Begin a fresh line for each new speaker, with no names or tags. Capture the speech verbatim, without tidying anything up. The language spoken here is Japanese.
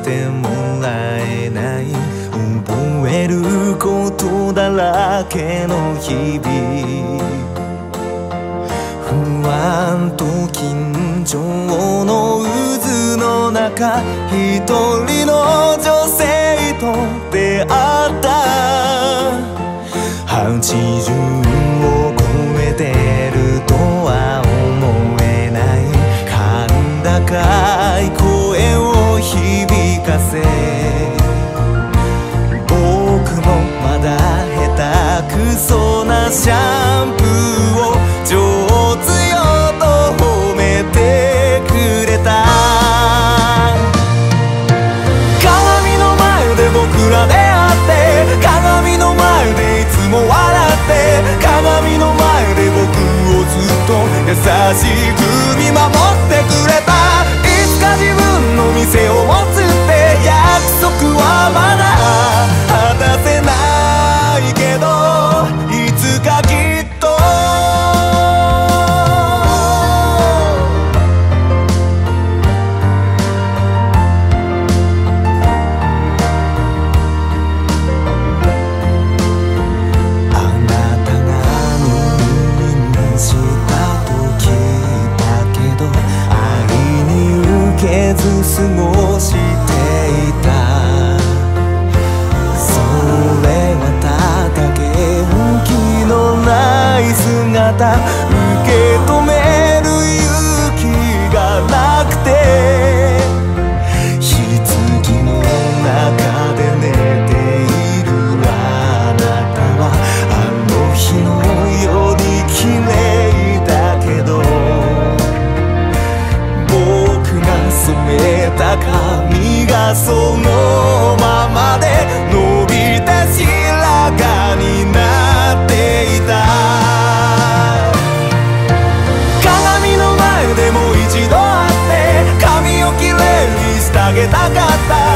てもらえない、覚えることだらけの日々、不安と緊張の渦の中、一人の女性と出会った。はちじゅうを超えてるとは思えない、甲高い声を響かせ、僕もまだ下手くそなシャンプーを上手よと褒めてくれた。鏡の前で僕ら出会って、鏡の前でいつも笑って、鏡の前で僕をずっと優しく見守ってくれた。いつか自分の店を持つって約束はまだ果たせないけど、いつかきっとあなたが入院したと聞いたけど、愛に受けず過ごしていた。それはただ元気のない姿、受け止める勇気がなくて、棺の中で寝ているあなたはあの日のように綺麗だけど、僕が染めた髪がそのままで伸びて白髪になっていた。鏡の前でもう一度会って、髪をきれいにしてあげたかった。